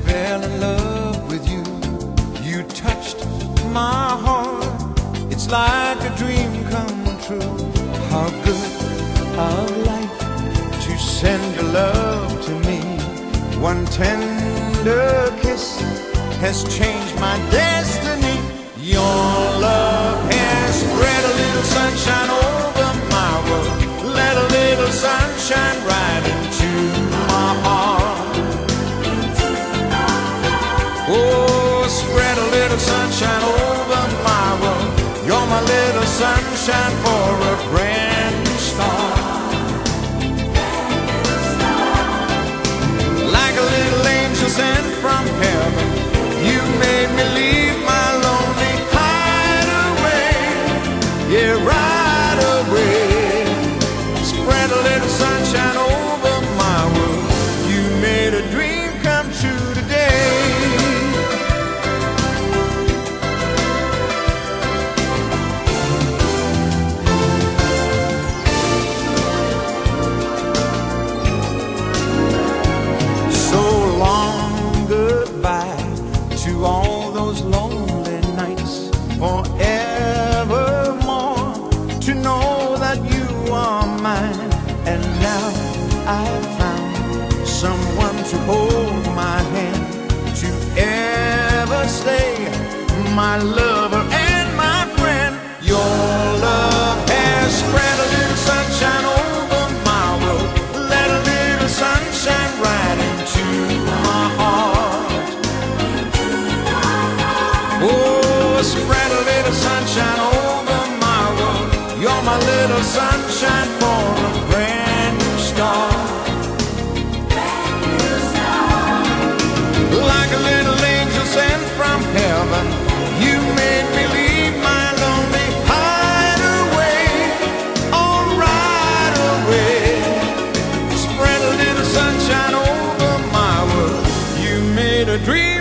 fell in love with you. You touched my heart. It's like a dream come true. How good of life to send your love to me. One tender kiss has changed my destiny. Your love has spread a little sunshine over my world. Let a little sunshine right into my heart. Oh, spread a little sunshine over my world. You're my little sunshine for a brand new start. Like a little angel sent from heaven, you made me leave my lonely hideaway. Yeah, right away. Spread a little sunshine over my world. You made a dream come true today. So long goodbye to all those lonely nights. Forevermore to know that you are mine. And now I've found someone to hold my hand, to ever stay my lover and my friend. Your love has spread a little sunshine over my world. Let a little sunshine right into my heart. Oh, spread a little sunshine over my world. You're my little sunshine for a brand new start. Like a little angel sent from heaven, you made me leave my lonely hideaway. Oh, right away. Spread a little sunshine over my world. You made a dream